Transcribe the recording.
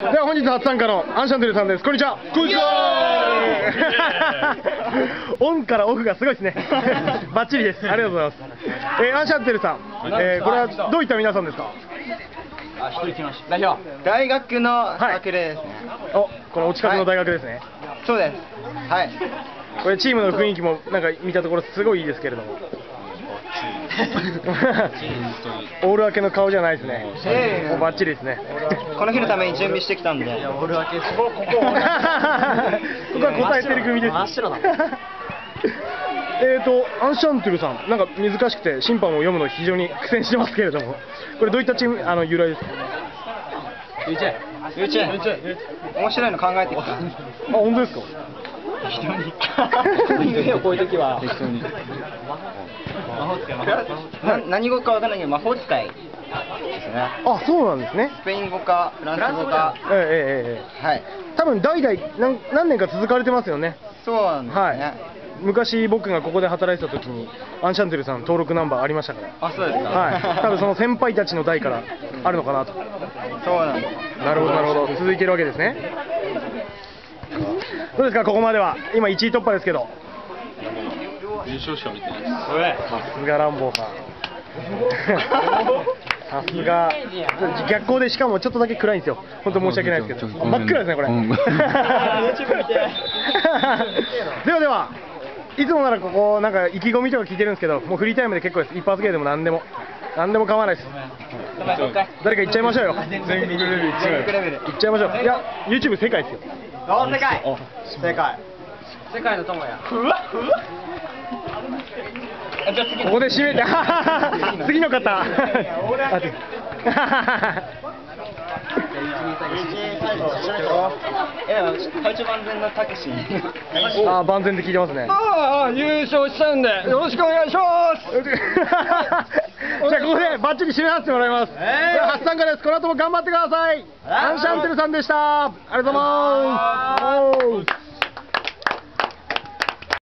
では本日初参加のアンシャンテルさんです。こんにちは。 こんにちは。 オンからオフがすごいですね。バッチリです。ありがとうございます。アンシャンテルさん、これはどういった皆さんですか。 一人来ました。代表。大学のサークルですね。 お、このお近くの大学ですね。 そうです。はい。これチームの雰囲気もなんか見たところすごいいいですけれども。オール明けの顔じゃないですね。もうバッチリですね。 この日のために準備してきたんで。オール明け。ここは答えてる組です。真っ白だ。アンシャンテルさん、なんか難しくて審判を読むの非常に苦戦してますけれども、これどういったチーム由来ですか。 面白いの考えてきた。あ、 本当ですか。 適当に。こういう時は適当に。何語かわからないけど魔法使いですね。 あ、そうなんですね。 スペイン語かフランス語か。はい。 多分代々何年か続かれてますよね。 そうなんですね。 昔僕がここで働いてた時にアンシャンテルさん登録ナンバーありましたから。 あ、そうですか。 はい。多分その先輩たちの代からあるのかなと。 そうなんです。 なるほどなるほど。続いてるわけですね。どうですかここまでは。今1位突破ですけど。 優勝しか見てないです。 さすがランボーさん。さすが逆光でしかもちょっとだけ暗いんですよ。本当申し訳ないですけど。真っ暗ですねこれ。ではいつもならここなんか意気込みとか聞いてるんですけど、もうフリータイムで結構です。一発芸でも何でも構わないです。誰か行っちゃいましょうよ。全国レベル行っちゃいましょう。いや YouTube 世界ですよ。 世界の友や。 ここで締めて次の方。 万全のたけし。 ああ万全で聞いてますね。 ああ優勝したんでよろしくお願いします。 じゃあここでバッチリ締めさせてもらいます。初参加です。この後も頑張ってください。アンシャンテルさんでした。ありがとうございます。